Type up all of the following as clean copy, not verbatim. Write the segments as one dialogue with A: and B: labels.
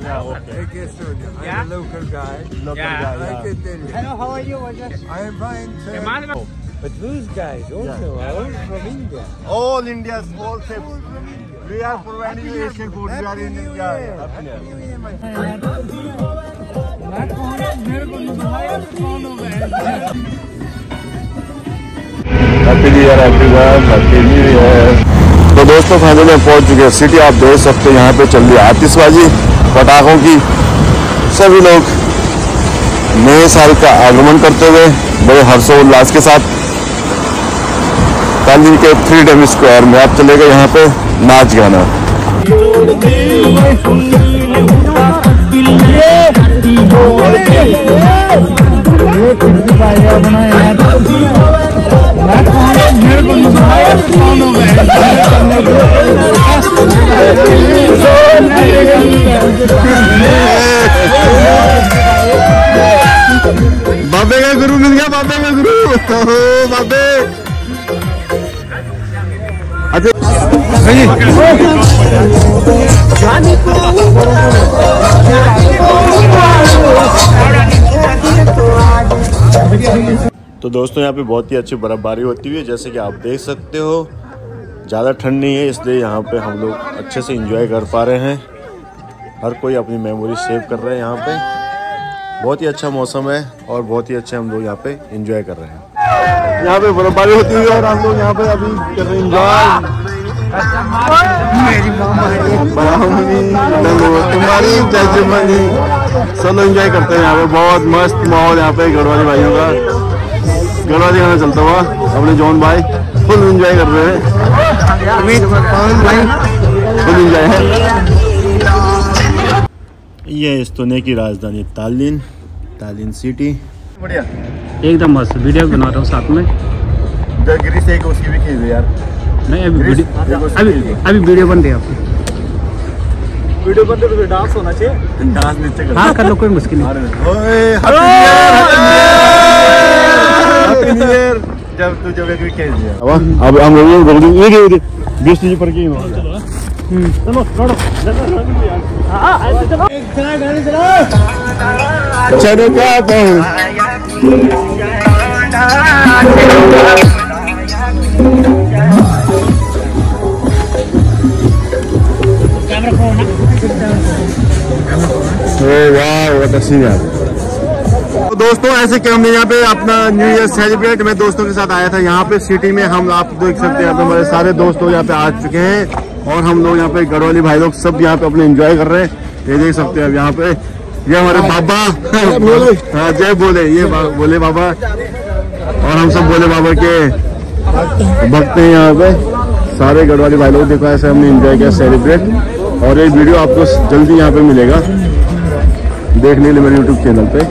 A: Yeah, okay.
B: Like Estonia. I'm
C: Yeah?
B: a local guy.
A: Local
C: Yeah.
A: guy,
B: I
A: yeah.
B: can tell you.
C: Hello, how are you?
B: I am fine, sir. But those guys also are all from India.
A: All India's all trips. We are providing you Asian food. We are in India.
B: Happy New Year, my friend.
A: Happy new year everyone, happy new year. तो दोस्तों finally हम पहुंच चुके हैं city. आप देख सकते हैं यहाँ पे चल रही है आतिशबाजी पटाखों की। सभी लोग नए साल का आगमन करते हुए बड़े हर्षोल्लास के साथ तालीन के फ्रीडम स्क्वायर में आप चले गए यहाँ पे नाच गाना। बाबे का गुरु मिल गया, बाबे का गुरु। बाबे तो दोस्तों यहाँ पे बहुत ही अच्छी बर्फबारी होती है, जैसे कि आप देख सकते हो। ज़्यादा ठंड नहीं है, इसलिए यहाँ पे हम लोग अच्छे से एंजॉय कर पा रहे हैं। हर कोई अपनी मेमोरी सेव कर रहे हैं यहाँ पे। बहुत ही अच्छा मौसम है और बहुत ही अच्छे हम लोग यहाँ पे एंजॉय कर रहे हैं। यहाँ पे बर्फबारी होती है और हम लोग यहाँ पे अभी कर रहे हैं एंजॉय। तुम्हारी जजमनी सब एंजॉय करते हैं यहाँ पे। बहुत मस्त माहौल यहाँ पे गढ़वाली भाइयों का। गढ़वाली गाना चलता हुआ अपने जॉन भाई फुल एंजॉय कर रहे हैं। फुल एंजॉय है। ये एस्तोनिया की राजधानी तालिन, तालिन सिटी। बढ़िया
C: एकदम मस्त वीडियो बना रहा हूँ साथ में।
A: गिरी से एक उसकी भी खींच दे यार।
C: नहीं अभी वीडियो बन रही है आपकी। वीडियो बन रही तो डांस होना चाहिए।
A: डांस नीचे कर।
C: हाँ कर लो, कोई मुश्किल नहीं।
A: Happy new year. जब तू जब एक भी खींच दिया। अब हम लोग 20 जी पर की चलो चलो चलो क्या तो दोस्तों ऐसे कि हमने यहाँ पे अपना न्यू ईयर सेलिब्रेट मैं दोस्तों के साथ आया था यहाँ पे सिटी में। हम आप देख सकते हैं हमारे सारे दोस्त लोग यहाँ पे आ चुके हैं और हम लोग यहाँ पे गढ़वाली भाई लोग सब यहाँ पे अपने एंजॉय कर रहे हैं। ये देख सकते हैं अब यहाँ पे ये हमारे बाबा हाँ जय बोले, ये बोले बाबा और हम सब बोले बाबा के भक्त हैं यहाँ पे सारे गढ़वाली भाई लोग। देखो ऐसे हमने एंजॉय किया सेलिब्रेट और ये वीडियो आपको जल्दी यहाँ पे मिलेगा देखने के लिए मेरे यूट्यूब चैनल पे।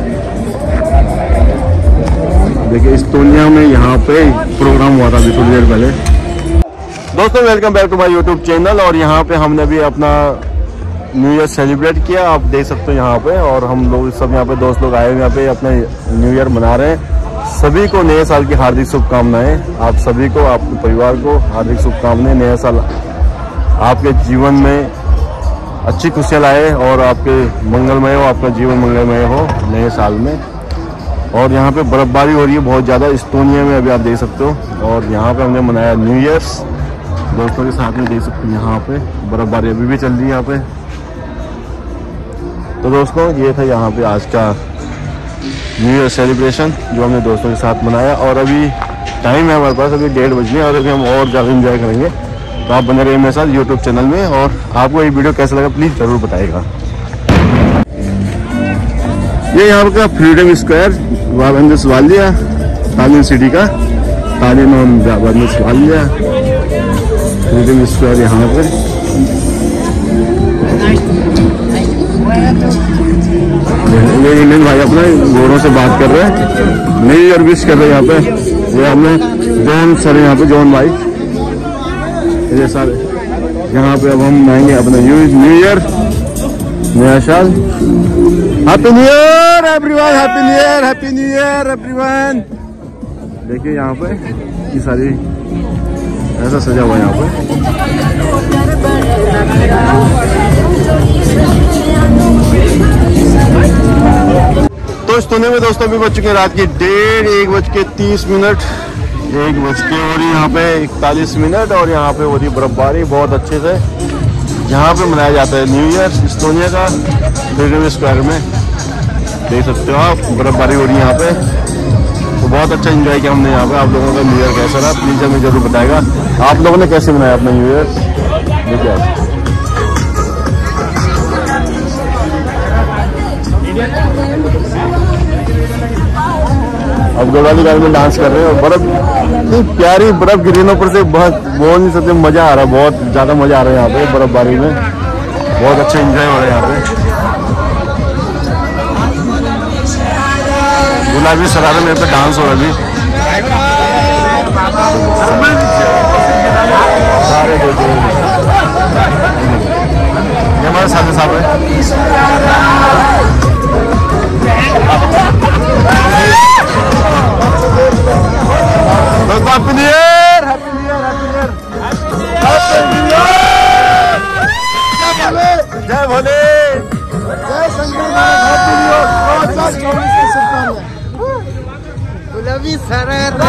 A: देखिए एस्तोनिया में यहाँ पे प्रोग्राम हुआ था अभी थोड़ी देर पहले। दोस्तों welcome back to my YouTube channel. और यहाँ पे हमने भी अपना न्यू ईयर सेलिब्रेट किया, आप देख सकते हो यहाँ पे। और हम लोग सब यहाँ पे दोस्त लोग आए हुए यहाँ पे अपना न्यू ईयर मना रहे हैं। सभी को नए साल की हार्दिक शुभकामनाएं। आप सभी को, आपके परिवार को हार्दिक शुभकामनाएं। नया साल आपके जीवन में अच्छी खुशियाँ लाए और आपके मंगलमय हो, आपका जीवन मंगलमय हो नए साल में। और यहाँ पे बर्फबारी हो रही है बहुत ज़्यादा एस्तोनिया में, अभी आप देख सकते हो। और यहाँ पे हमने मनाया न्यू ईयर्स दोस्तों के साथ में। देख सकते हैं यहाँ पे बर्फबारी अभी भी चल रही है यहाँ पे। तो दोस्तों ये था यहाँ पे आज का न्यू ईयर सेलिब्रेशन जो हमने दोस्तों के साथ मनाया। और अभी टाइम है हमारे पास, अभी 1:30 बजे और अभी हम और ज़्यादा इंजॉय करेंगे। तो आप बने रहिए मेरे साथ यूट्यूब चैनल में। और आपको ये वीडियो कैसा लगा प्लीज़ ज़रूर बताइएगा। ये यहाँ का फ्रीडम स्क्वायर वालिया तालिन सिटी का, तालिन वालिया फ्रीडम स्क्वायर यहाँ पर। ये इंडियन भाई अपना घोड़ों से बात कर रहे हैं, न्यू ईयर विश कर रहे हैं यहाँ पे। ये हमने जॉन सर यहाँ पे, जॉन भाई ये सारे यहाँ पे। अब हम मनाएंगे अपना न्यू ईयर, नया साल। Happy new year everyone, happy new year, happy new year everyone. देखिए यहाँ पे ये सारी ऐसा सजा हुआ है यहाँ पे। इस्तोनिया में दोस्तों अभी बज चुके हैं रात के 1:30 और यहाँ पे 41 और यहाँ पे हो रही बर्फबारी बहुत अच्छे से। यहाँ पे मनाया जाता है न्यू ईयर इस्तोनिया का फ्रीडम स्क्वायर में, देख सकते हो आप बर्फबारी हो रही है यहाँ पे। तो बहुत अच्छा एंजॉय किया हमने यहाँ पे। आप लोगों का न्यू ईयर कैसा रहा प्लीज हमें जरूर बताएगा। आप लोगों ने कैसे मनाया अपना न्यू ईयर देखिए। अब गढ़वाली गाड़ी में डांस कर रहे हैं और बर्फ इतनी प्यारी बर्फ गिरने पर से बहुत बोल नहीं सकते, मजा आ रहा है, बहुत ज्यादा मजा आ रहा है यहाँ पे बर्फबारी में। बहुत अच्छा एंजॉय हो रहा है यहाँ पे। गुलाबी शरारा मेरे पे डांस हो रहा है अभी। ये हमारे साथी साहब है। Happy new year, happy new year, happy new year, जय भोले, जय शंकर, हैप्पी न्यू ईयर 2024 की शुभकामनाएं। गुलाबी शरारा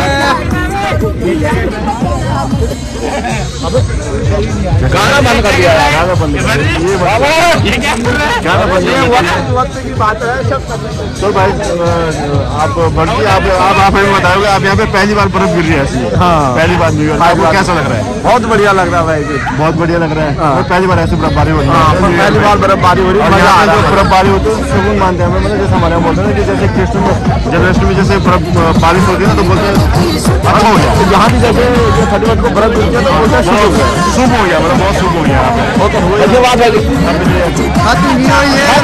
A: गाना बंद कर दिया, गाना बंद कर दिया। ये गाना बंद वक्त की बात है। तो भाई आप बढ़ती आप हमें बताओगे, आप यहाँ पे पहली बार बर्फ गिर रही है ऐसी? हाँ पहली बार न्यू ईयर। आपको कैसा लग रहा है? बहुत बढ़िया लग रहा है भाई जी, बहुत बढ़िया लग रहा है। और पहली बार ऐसी बर्फबारी हो रही है, पहली बार बर्फबारी हो रही है। जो बर्फबारी होती है सुकून मानते हैं, मतलब जैसे हमारे बोलते हैं कि जैसे कृष्ण जन्माष्टमी में जैसे बारिश होती है ना तो बोलते हैं अच्छा हो गया। यहाँ भी जैसे 31 को बर्फ गिरती है तो बोलते हैं शुभ हो गया, शुभ हो गया, मतलब बहुत शुभ हो गया। धन्यवाद भाई, happy new year.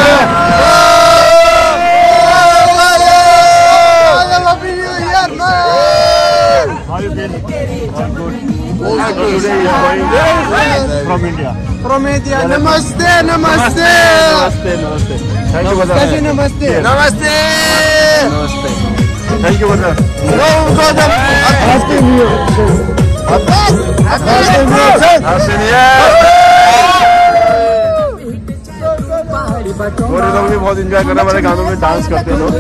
A: From India. From India. Namaste, namaste. Namaste, namaste. Thank you, brother. Namaste. Namaste. Namaste. Thank you, brother. No, brother. Happy New Year. Happy New Year. Happy New Year. और ये लोग भी बहुत enjoy कर रहे हैं, हमारे गानों में डांस करते हैं लोग।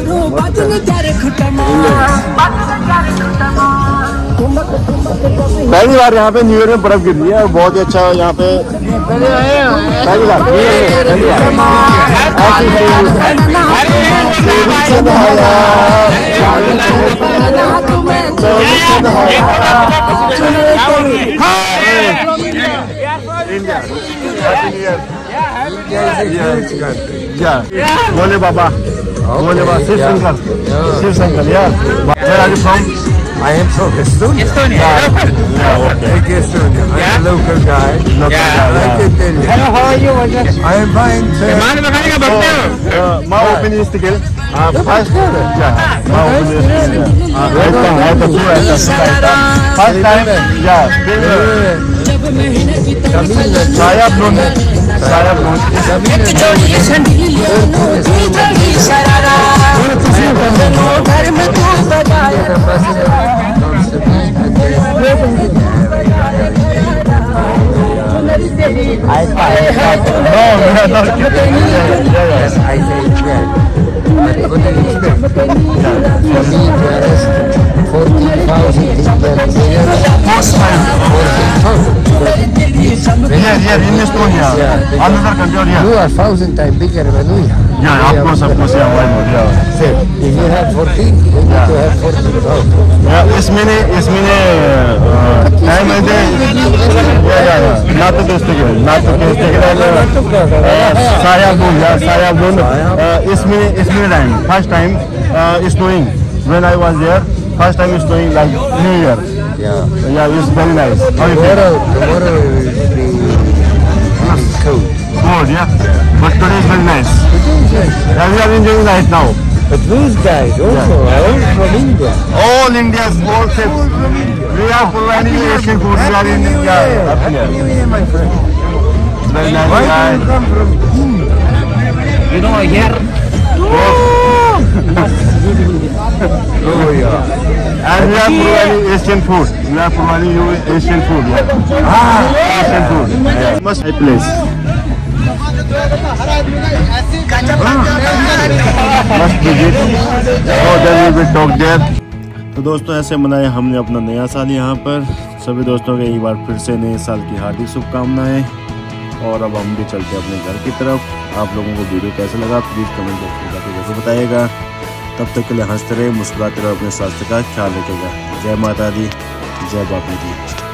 A: पहली बार यहाँ पे न्यू ईयर में बर्फ गिर रही है और बहुत ही अच्छा यहाँ पे पहली बार। बोले बाबा, बोले बाबा, शिव शंकर, शिव शंकर यार। Where are you from?
B: I am from Estonia.
A: Estonia. Yeah, okay.
B: Like Estonia. I'm a local guy. I can tell you.
C: Hello, how are you?
B: I am fine, sir.
A: My opinion is to get first. Yeah, my opinion is first time. Yeah. Saya belum. Yeah, in Estonia, another country.
B: You are 1,000 times bigger than we.
A: Yeah, of course, yeah, why not? Yeah.
B: If you have 14, you need to have 14,000.
A: Yeah, इसमें time है दे, ना तो कैसे इसमें time, first time snowing when I was there, first time snowing like New Year. Yeah, it's very nice.
B: Tomorrow will be cold.
A: Cold, yeah. But today is very nice. Yeah, we are enjoying right now.
B: But those guys also are all from India.
A: All India's all trips. We are providing Asian food. We are in India.
B: Happy New Year, my friend.
A: It's very nice.
B: Why do you come from India?
C: You know, here.
B: Oh, yeah.
A: And we are providing Asian food. We are providing you Asian food. Yeah. Asian food. Yeah. Must be place. must visit. So then we will talk there. तो दोस्तों ऐसे मनाया हमने अपना नया साल यहाँ पर। सभी दोस्तों के एक बार फिर से नए साल की हार्दिक शुभकामनाएं। और अब हम भी चलते हैं अपने घर की तरफ। आप लोगों को वीडियो कैसा लगा प्लीज़ कमेंट बॉक्स में जाकर जरूर बताइएगा। तब तक के लिए हंसते रहे, मुस्कुराते रहे, अपने स्वास्थ्य का ख्याल रखिएगा। जय माता दी, जय बापू जी।